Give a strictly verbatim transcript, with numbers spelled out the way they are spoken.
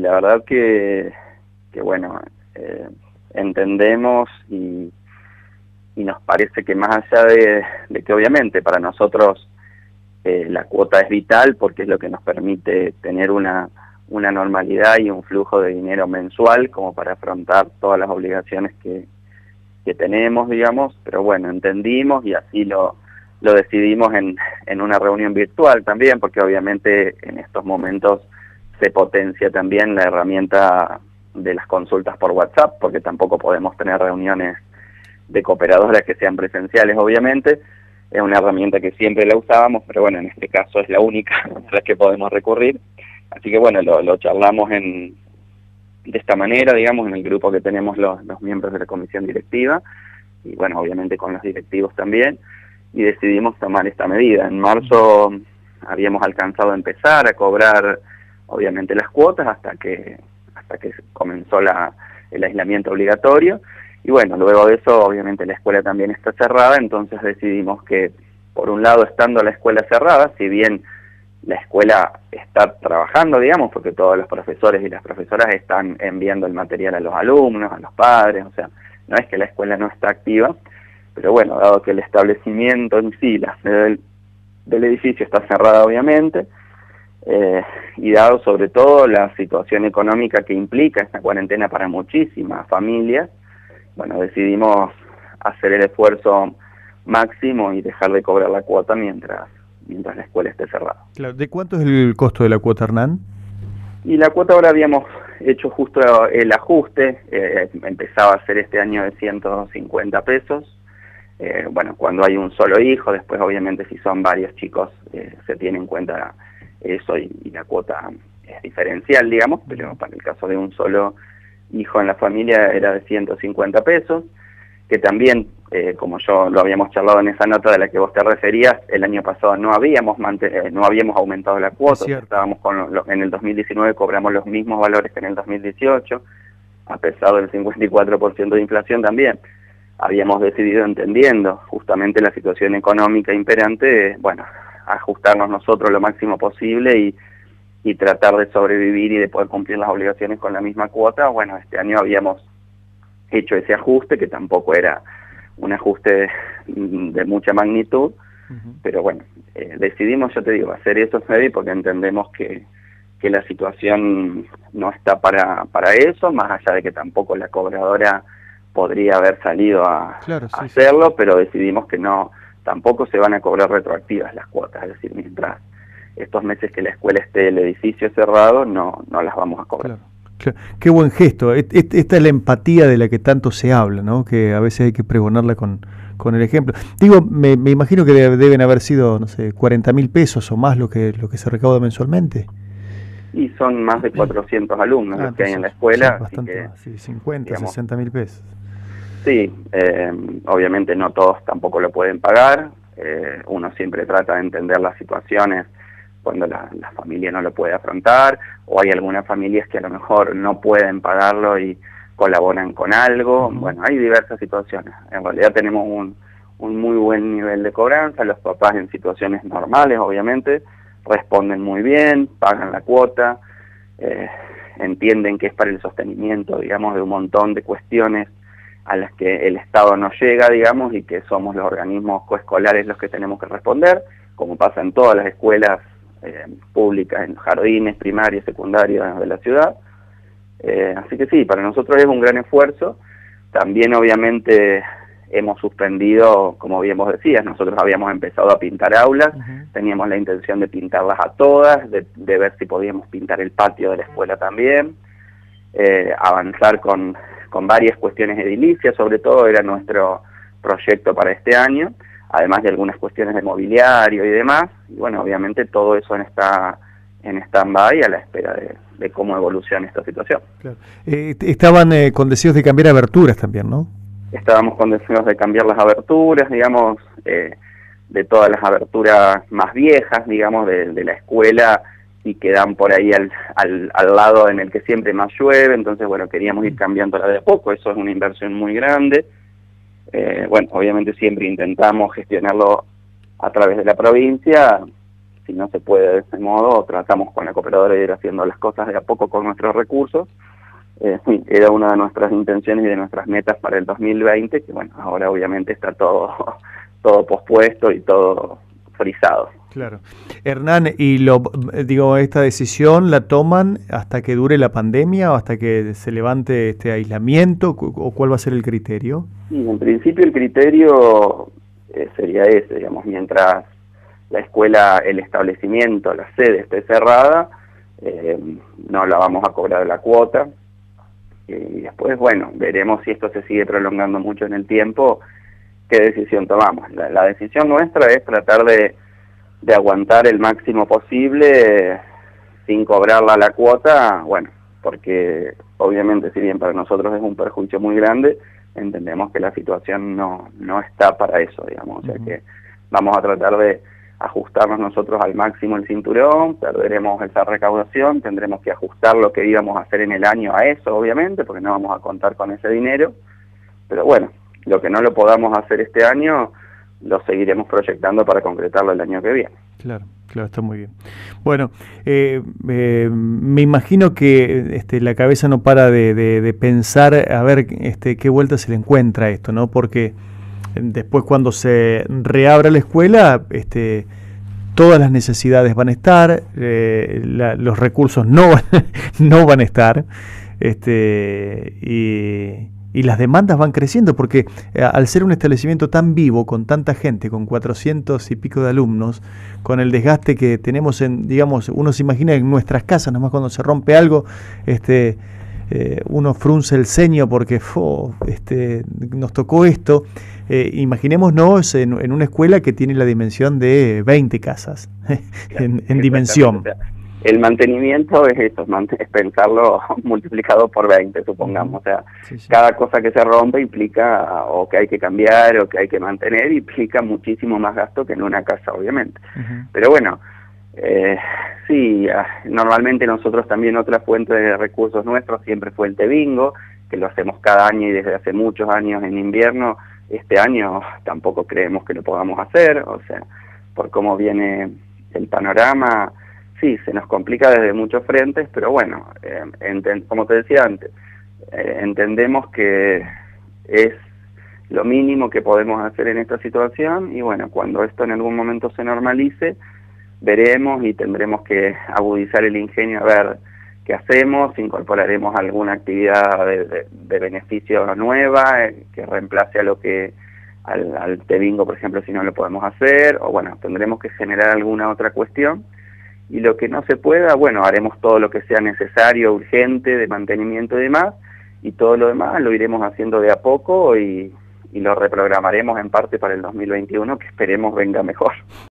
La verdad que, que bueno, eh, entendemos y, y nos parece que más allá de, de que obviamente para nosotros eh, la cuota es vital porque es lo que nos permite tener una, una normalidad y un flujo de dinero mensual como para afrontar todas las obligaciones que, que tenemos, digamos, pero bueno, entendimos y así lo, lo decidimos en, en una reunión virtual también, porque obviamente en estos momentos se potencia también la herramienta de las consultas por WhatsApp, porque tampoco podemos tener reuniones de cooperadoras que sean presenciales, obviamente. Es una herramienta que siempre la usábamos, pero bueno, en este caso es la única a la que podemos recurrir. Así que bueno, lo, lo charlamos en, de esta manera, digamos, en el grupo que tenemos los, los miembros de la comisión directiva, y bueno, obviamente con los directivos también, y decidimos tomar esta medida. En marzo habíamos alcanzado a empezar a cobrar obviamente las cuotas hasta que hasta que comenzó la, el aislamiento obligatorio, y bueno, luego de eso obviamente la escuela también está cerrada, entonces decidimos que por un lado, estando la escuela cerrada, si bien la escuela está trabajando, digamos, porque todos los profesores y las profesoras están enviando el material a los alumnos, a los padres, o sea, no es que la escuela no está activa, pero bueno, dado que el establecimiento en sí, la sede del, del edificio está cerrada obviamente, Eh, y dado sobre todo la situación económica que implica esta cuarentena para muchísimas familias, bueno, decidimos hacer el esfuerzo máximo y dejar de cobrar la cuota mientras, mientras la escuela esté cerrada. Claro. ¿De cuánto es el costo de la cuota, Hernán? Y la cuota ahora habíamos hecho justo el ajuste, eh, empezaba a ser este año de ciento cincuenta pesos, eh, bueno, cuando hay un solo hijo, después obviamente si son varios chicos eh, se tiene en cuenta eso y, y la cuota es diferencial, digamos, pero para el caso de un solo hijo en la familia era de ciento cincuenta pesos, que también, eh, como yo lo habíamos charlado en esa nota de la que vos te referías, el año pasado no habíamos eh, no habíamos aumentado la cuota, estábamos con lo, en el dos mil diecinueve cobramos los mismos valores que en el dos mil dieciocho, a pesar del cincuenta y cuatro por ciento de inflación también. Habíamos decidido, entendiendo justamente la situación económica imperante, bueno, ajustarnos nosotros lo máximo posible y, y tratar de sobrevivir y de poder cumplir las obligaciones con la misma cuota. Bueno, este año habíamos hecho ese ajuste, que tampoco era un ajuste de, de mucha magnitud, uh-huh. Pero bueno, eh, decidimos, yo te digo, hacer eso, Freddy, porque entendemos que, que la situación no está para, para eso, más allá de que tampoco la cobradora podría haber salido a, claro, sí, a hacerlo, sí. Pero decidimos que no, tampoco se van a cobrar retroactivas las cuotas, es decir, mientras estos meses que la escuela esté el edificio cerrado, no, no las vamos a cobrar. Claro. Claro. Qué buen gesto. Esta es la empatía de la que tanto se habla, ¿no? Que a veces hay que pregonarla con, con el ejemplo. Digo, me, me imagino que deben haber sido, no sé, cuarenta mil pesos o más lo que lo que se recauda mensualmente. Y son más de cuatrocientos alumnos ah, los que hay en la escuela. Sí, bastante, así que, sí, cincuenta, digamos, sesenta mil pesos. Sí, eh, obviamente no todos tampoco lo pueden pagar. Eh, uno siempre trata de entender las situaciones cuando la, la familia no lo puede afrontar, o hay algunas familias que a lo mejor no pueden pagarlo y colaboran con algo. Uh-huh. Bueno, hay diversas situaciones. En realidad tenemos un, un muy buen nivel de cobranza. Los papás en situaciones normales, obviamente, responden muy bien, pagan la cuota, eh, entienden que es para el sostenimiento, digamos, de un montón de cuestiones a las que el Estado no llega, digamos, y que somos los organismos coescolares los que tenemos que responder, como pasa en todas las escuelas eh, públicas, en los jardines primarios, secundarios de la ciudad. Eh, así que sí, para nosotros es un gran esfuerzo. También obviamente hemos suspendido, como bien vos decías, nosotros habíamos empezado a pintar aulas, uh-huh. Teníamos la intención de pintarlas a todas, de, de ver si podíamos pintar el patio de la escuela también, eh, avanzar con, con varias cuestiones edilicias, sobre todo era nuestro proyecto para este año, además de algunas cuestiones de mobiliario y demás, y bueno, obviamente todo eso en esta en stand-by a la espera de, de cómo evoluciona esta situación. Claro. Eh, estaban eh, con deseos de cambiar aberturas también, ¿no? Estábamos con deseos de cambiar las aberturas, digamos, eh, de todas las aberturas más viejas, digamos, de, de la escuela, y que dan por ahí al, al, al lado en el que siempre más llueve, entonces, bueno, queríamos ir cambiándola de a poco, eso es una inversión muy grande. Eh, bueno, obviamente siempre intentamos gestionarlo a través de la provincia, si no se puede de ese modo, tratamos con la cooperadora de ir haciendo las cosas de a poco con nuestros recursos. Eh, sí, era una de nuestras intenciones y de nuestras metas para el dos mil veinte, que bueno, ahora obviamente está todo, todo pospuesto y todo frisado. Claro. Hernán, y lo digo, esta decisión la toman hasta que dure la pandemia o hasta que se levante este aislamiento, o cuál va a ser el criterio? Sí, en principio el criterio eh, sería ese, digamos, mientras la escuela, el establecimiento, la sede esté cerrada, eh, no la vamos a cobrar la cuota. Y después, bueno, veremos si esto se sigue prolongando mucho en el tiempo, qué decisión tomamos. La, la decisión nuestra es tratar de, de aguantar el máximo posible eh, sin cobrarla la cuota, bueno, porque obviamente si bien para nosotros es un perjuicio muy grande, entendemos que la situación no, no está para eso, digamos, o sea que vamos a tratar de ajustarnos nosotros al máximo el cinturón, perderemos esa recaudación, tendremos que ajustar lo que íbamos a hacer en el año a eso, obviamente, porque no vamos a contar con ese dinero, pero bueno, lo que no lo podamos hacer este año, lo seguiremos proyectando para concretarlo el año que viene. Claro, claro, está muy bien. Bueno, eh, eh, me imagino que este, la cabeza no para de, de, de pensar a ver este, qué vuelta se le encuentra a esto, ¿no? Porque después cuando se reabra la escuela, este, todas las necesidades van a estar, eh, la, los recursos no van, no van a estar, este, y, y las demandas van creciendo, porque eh, al ser un establecimiento tan vivo, con tanta gente, con cuatrocientos y pico de alumnos, con el desgaste que tenemos en, digamos, uno se imagina en nuestras casas, nomás cuando se rompe algo, este, eh, uno frunce el ceño porque oh, este, nos tocó esto. Eh, imaginémonos en, en una escuela que tiene la dimensión de veinte casas, en, en dimensión. El mantenimiento es esto, es pensarlo multiplicado por veinte, supongamos. O sea, sí, sí. Cada cosa que se rompe implica o que hay que cambiar o que hay que mantener, implica muchísimo más gasto que en una casa, obviamente. Uh-huh. Pero bueno, eh, sí, normalmente nosotros también otra fuente de recursos nuestros siempre fue el Tebingo, que lo hacemos cada año y desde hace muchos años en invierno. Este año tampoco creemos que lo podamos hacer, o sea, por cómo viene el panorama, sí, se nos complica desde muchos frentes, pero bueno, eh, enten- como te decía antes, eh, entendemos que es lo mínimo que podemos hacer en esta situación y bueno, cuando esto en algún momento se normalice, veremos y tendremos que agudizar el ingenio a ver qué hacemos, incorporaremos alguna actividad de, de, de beneficio nueva eh, que reemplace a lo que al, al Tebingo, por ejemplo, si no lo podemos hacer, o bueno, tendremos que generar alguna otra cuestión, y lo que no se pueda, bueno, haremos todo lo que sea necesario, urgente, de mantenimiento y demás, y todo lo demás lo iremos haciendo de a poco y, y lo reprogramaremos en parte para el dos mil veintiuno, que esperemos venga mejor.